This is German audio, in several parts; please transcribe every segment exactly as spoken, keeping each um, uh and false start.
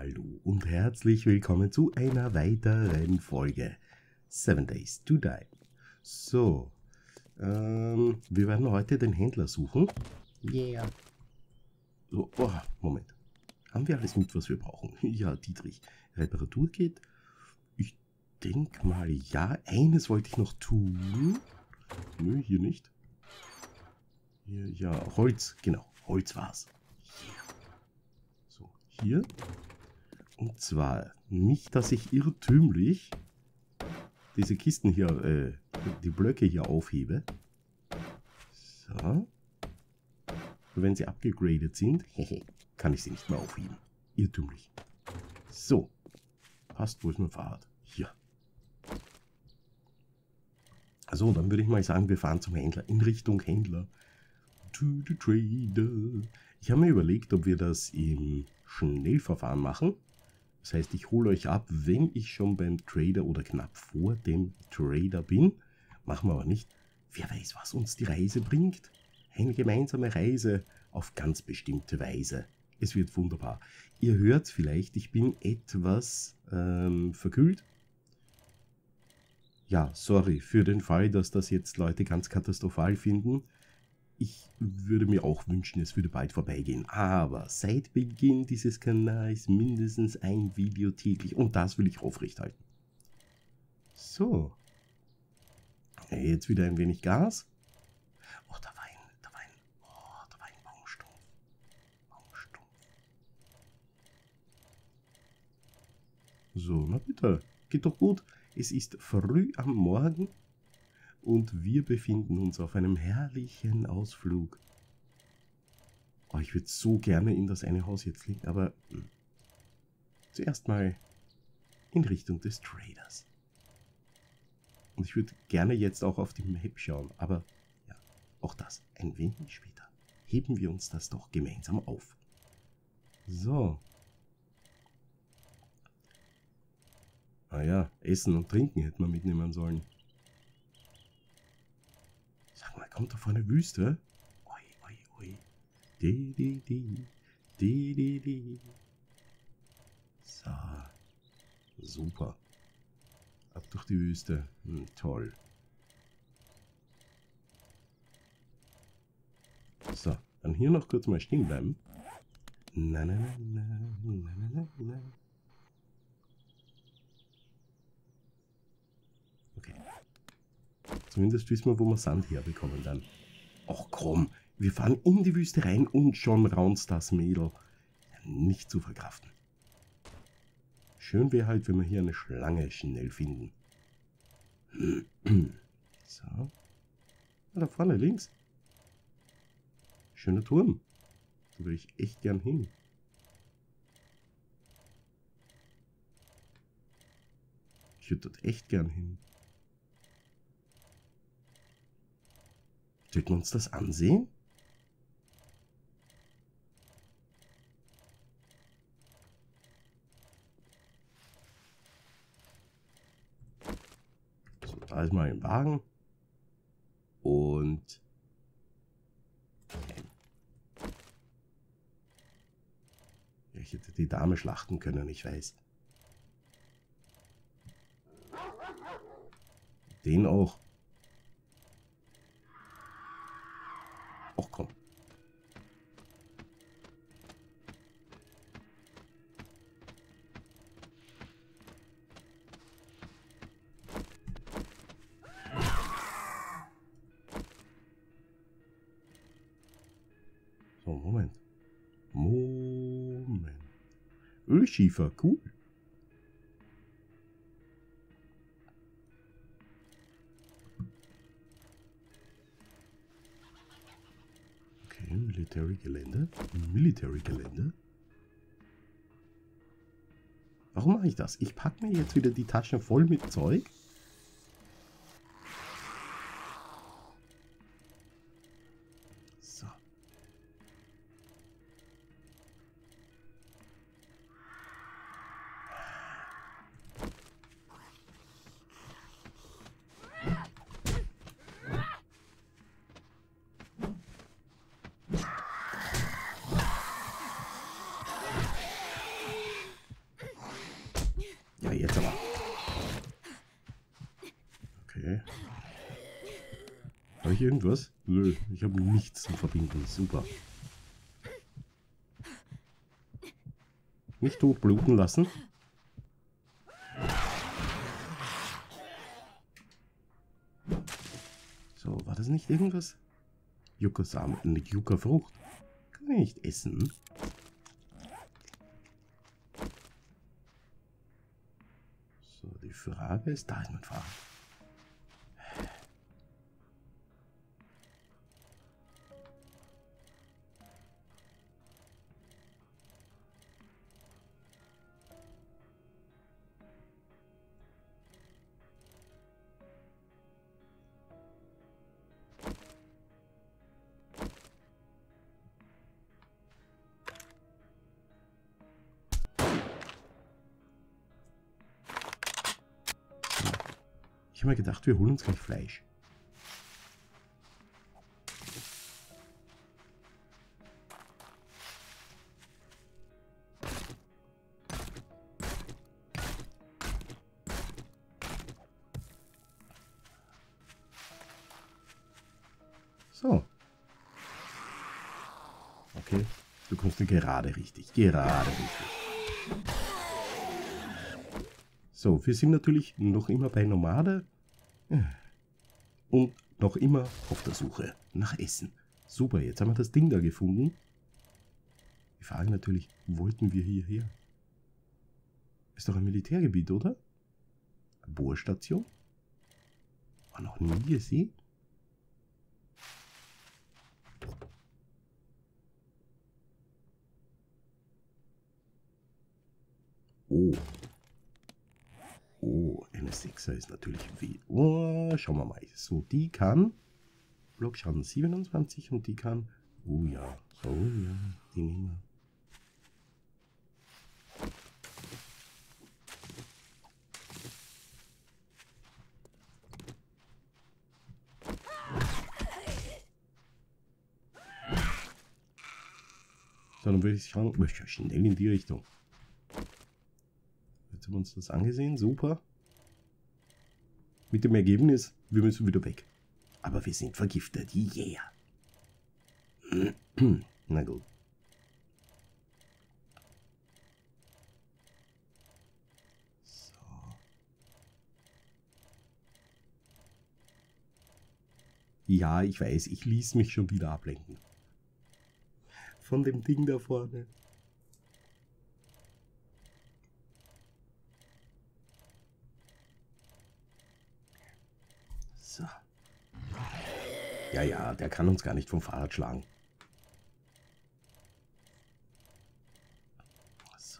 Hallo und herzlich willkommen zu einer weiteren Folge Seven Days to Die. So, ähm, wir werden heute den Händler suchen. Yeah. So, oh, Moment. Haben wir alles mit, was wir brauchen? Ja, Dietrich. Reparatur geht. Ich denke mal, ja. Eines wollte ich noch tun. Nö, hier nicht. Hier, ja, Holz. Genau, Holz war's. Yeah. So, hier. Und zwar nicht, dass ich irrtümlich diese Kisten hier, äh, die Blöcke hier aufhebe. So. Wenn sie abgegradet sind, kann ich sie nicht mehr aufheben. Irrtümlich. So. Passt, wo ist mein Fahrrad? Hier. Also, dann würde ich mal sagen, wir fahren zum Händler. In Richtung Händler. To the trader. Ich habe mir überlegt, ob wir das im Schnellverfahren machen. Das heißt, ich hole euch ab, wenn ich schon beim Trader oder knapp vor dem Trader bin. Machen wir aber nicht. Wer weiß, was uns die Reise bringt. Eine gemeinsame Reise auf ganz bestimmte Weise. Es wird wunderbar. Ihr hört vielleicht, ich bin etwas ähm, verkühlt. Ja, sorry für den Fall, dass das jetzt Leute ganz katastrophal finden. Ich würde mir auch wünschen, es würde bald vorbeigehen. Aber seit Beginn dieses Kanals mindestens ein Video täglich. Und das will ich aufrechthalten. So. Jetzt wieder ein wenig Gas. Oh, da war ein, da war ein, oh, da war ein Baumstumpf. Baumstumpf. So, na bitte. Geht doch gut. Es ist früh am Morgen. Und wir befinden uns auf einem herrlichen Ausflug. Oh, ich würde so gerne in das eine Haus jetzt legen, aber hm. Zuerst mal in Richtung des Traders. Und ich würde gerne jetzt auch auf die Map schauen, aber ja, auch das ein wenig später. Heben wir uns das doch gemeinsam auf. So. Ah ja, Essen und Trinken hätten wir mitnehmen sollen. Sag mal, kommt da vor eine Wüste? Ui, ui, ui. Di, di, di. Di, di, di. So. Super. Ab durch die Wüste. Hm, toll. So, dann hier noch kurz mal stehen bleiben. Na, na, na, na, na, na, na. Okay. Zumindest wissen wir, wo wir Sand herbekommen dann. Ach komm, wir fahren in die Wüste rein und schon raunzt das Mädel. Nicht zu verkraften. Schön wäre halt, wenn wir hier eine Schlange schnell finden. So. Ah, da vorne links. Schöner Turm. Da würde ich echt gern hin. Ich würde dort echt gern hin. Sollten wir uns das ansehen? So, da ist mal ein Wagen. Und ja, ich hätte die Dame schlachten können, ich weiß. Den auch. Ach komm. So, Moment. Moment. Ölschiefer, cool. Military Gelände. Military Gelände. Warum mache ich das? Ich packe mir jetzt wieder die Taschen voll mit Zeug. So. Ja, jetzt aber. Okay. Habe ich irgendwas? Nö, ich habe nichts zu verbinden. Super. Nicht tot bluten lassen. So, war das nicht irgendwas? Yucca-Samen, eine Yucca-Frucht. Kann ich nicht essen. So, die Frage ist, da ist mein Fahrrad. Ich habe mir gedacht, wir holen uns gleich Fleisch. So. Okay, du kommst gerade richtig. Gerade richtig. So, wir sind natürlich noch immer bei Nomade. Und noch immer auf der Suche nach Essen. Super, jetzt haben wir das Ding da gefunden. Die Frage natürlich, wollten wir hierher? Ist doch ein Militärgebiet, oder? Bohrstation? War noch nie gesehen? Oh. Oh, eine Sechser ist natürlich wie. Oh, schauen wir mal. So, die kann Blockschaden siebenundzwanzig und die kann. Oh ja, oh ja, die nehmen wir. So, dann würde ich sagen, möchte schnell in die Richtung. Jetzt haben wir uns das angesehen, super. Mit dem Ergebnis, wir müssen wieder weg. Aber wir sind vergiftet, yeah. Na gut. So. Ja, ich weiß, ich ließ mich schon wieder ablenken. Von dem Ding da vorne. So. Ja, ja, der kann uns gar nicht vom Fahrrad schlagen. So.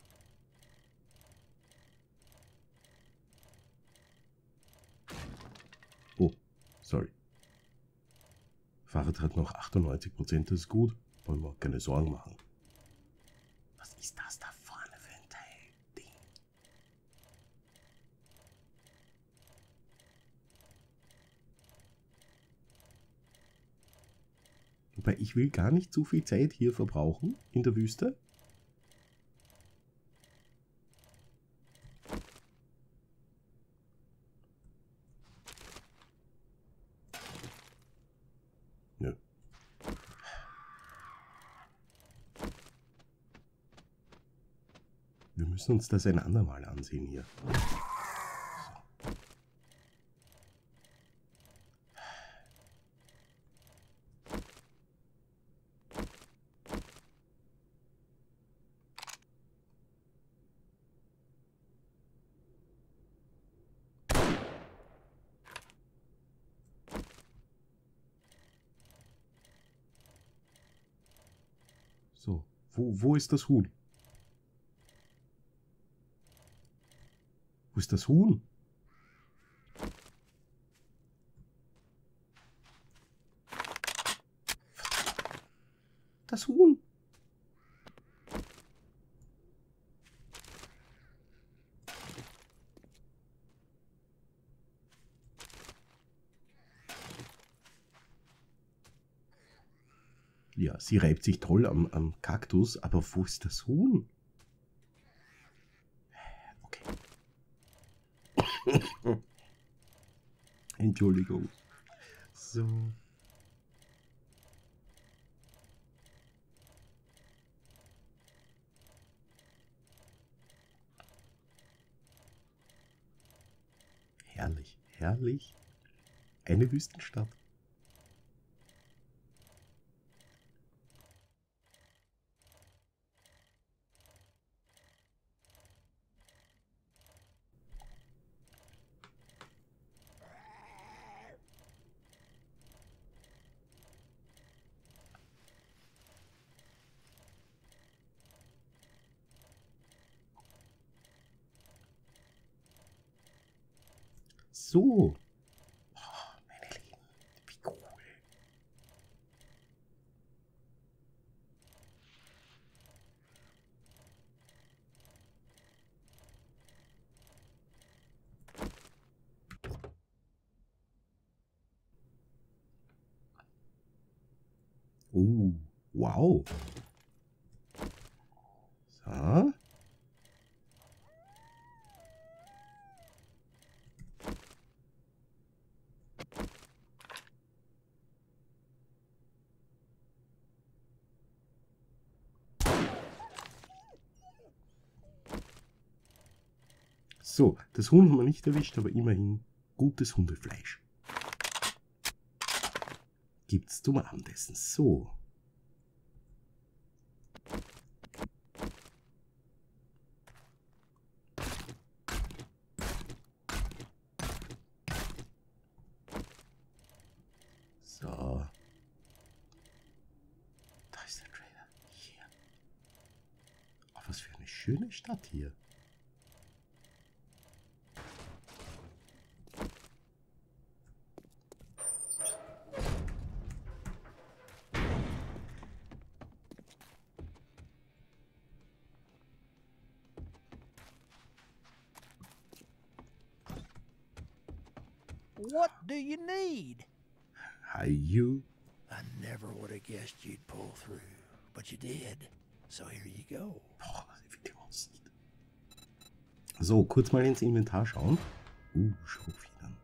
Oh, sorry. Fahrrad hat noch achtundneunzig Prozent, das ist gut. Wollen wir keine Sorgen machen. Was ist das da vorne für ein Teil? Ding. Wobei, ich will gar nicht zu viel Zeit hier verbrauchen in der Wüste. Nö. Wir müssen uns das ein andermal ansehen hier. So, wo, wo ist das Huhn? Wo ist das Huhn? Das Huhn. Ja, sie reibt sich toll am, am Kaktus, aber wo ist das Huhn? Okay. Entschuldigung. So. Herrlich, herrlich. Eine Wüstenstadt. So. Oh, meine Lieben, wie cool. Oh, wow. So. So, das Huhn haben wir nicht erwischt, aber immerhin gutes Hundefleisch. Gibt's zum Abendessen. So. So. Da ist der Trader. Hier. Oh, was für eine schöne Stadt hier. What do you need? Hi, you. I never would have guessed you'd pull through, but you did. So here you go. Boah, wie die aussieht. So, kurz mal ins Inventar schauen. Uh, Schraubfedern.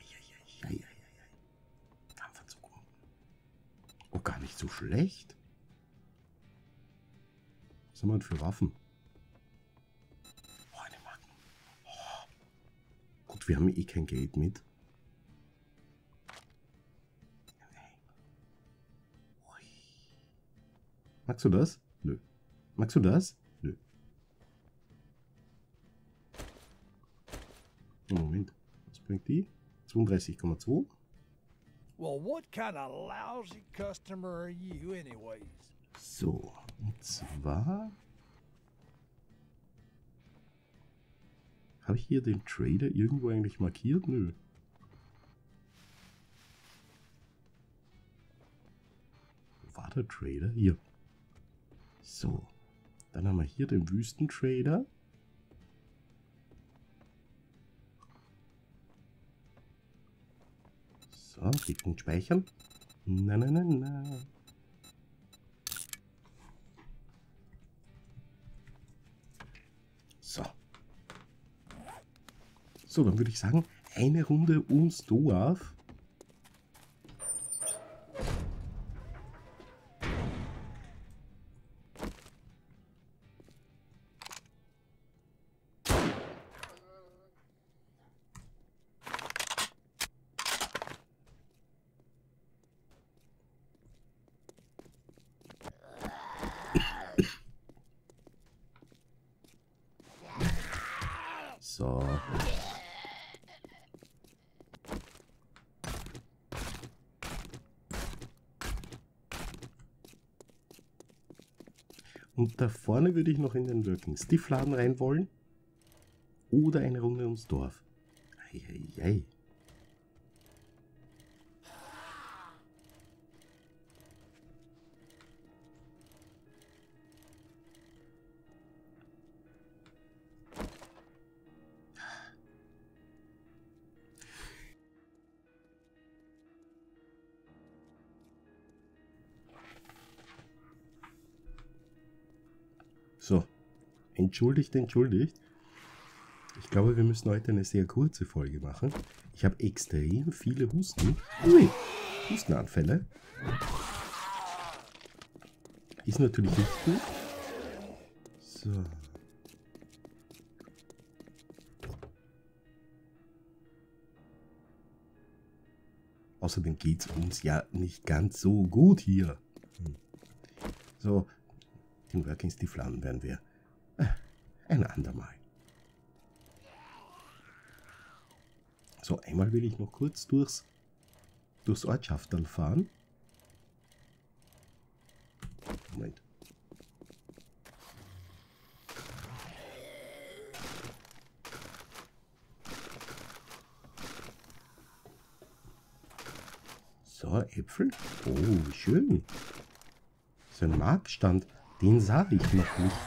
Kampfanzug. Oh, gar nicht so schlecht. Was haben wir denn für Waffen? Oh, eine Magnum. Oh. Gut, wir haben eh kein Geld mit. Magst du das? Nö. Magst du das? Nö. Moment. Was bringt die? zweiunddreißig Komma zwei. Well, what kind of lousy customer are you anyways? So, und zwar habe ich hier den Trader irgendwo eigentlich markiert? Nö. Wo war der Trader? Hier. So, dann haben wir hier den Wüstentrader. So, Punkt speichern. Na, na, na, na. So. So, dann würde ich sagen, eine Runde ums Dorf. So. Und da vorne würde ich noch in den Working Stiff Laden rein wollen. Oder eine Runde ums Dorf. Eieiei. So, entschuldigt, entschuldigt. Ich glaube, wir müssen heute eine sehr kurze Folge machen. Ich habe extrem viele Husten. Ui, Hustenanfälle. Ist natürlich nicht gut. So. Außerdem geht es uns ja nicht ganz so gut hier. Hm. So, den Working Stiefel werden wir äh, ein andermal. So, einmal will ich noch kurz durchs, durchs Ortschafterl fahren. Moment. So, Äpfel. Oh, schön. So ein Marktstand, den sah ich noch nicht.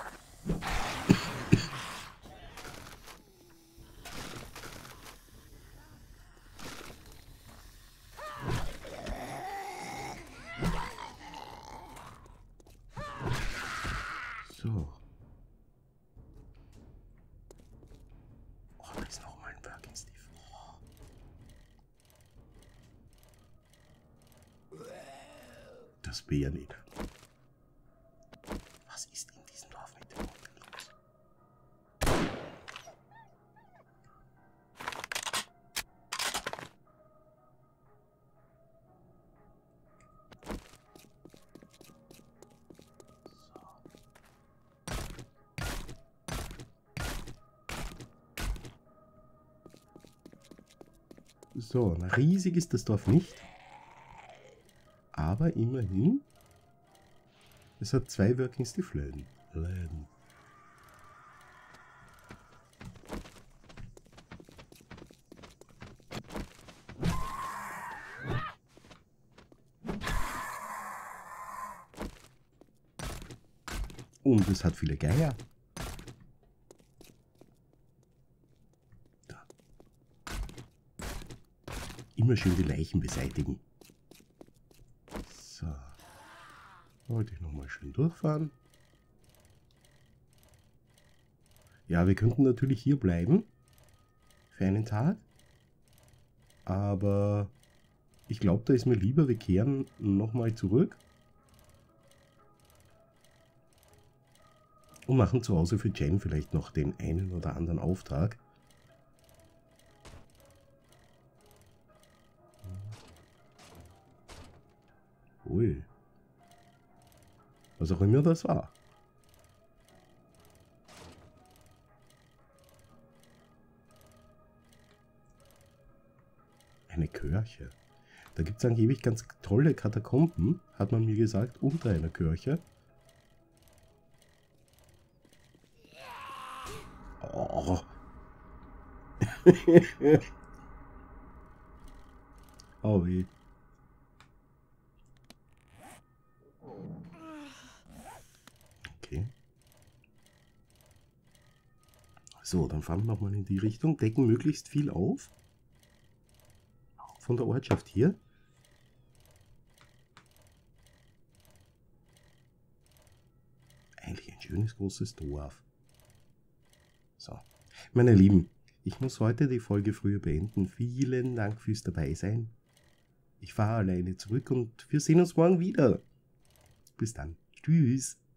So. Oh, da ist noch mal ein Working Stiefel. Oh. Das Bärleder. Was ist in diesem Dorf mit dem Hunden los? So, na, riesig ist das Dorf nicht. Aber immerhin, es hat zwei Working Stiefel Läden. Und es hat viele Geier. Da. Immer schön die Leichen beseitigen. So. Wollte ich nochmal schön durchfahren. Ja, wir könnten natürlich hier bleiben. Für einen Tag. Aber ich glaube, da ist mir lieber, wir kehren nochmal zurück. Und machen zu Hause für Jen vielleicht noch den einen oder anderen Auftrag. Ui. Was auch immer das war. Eine Kirche. Da gibt es angeblich ganz tolle Katakomben, hat man mir gesagt, unter einer Kirche. Oh. Oh weh. Okay. So, dann fahren wir nochmal in die Richtung, decken möglichst viel auf. Von der Ortschaft hier. Eigentlich ein schönes großes Dorf. So, meine Lieben, ich muss heute die Folge früher beenden. Vielen Dank fürs Dabeisein. Ich fahre alleine zurück und wir sehen uns morgen wieder. Bis dann. Tschüss.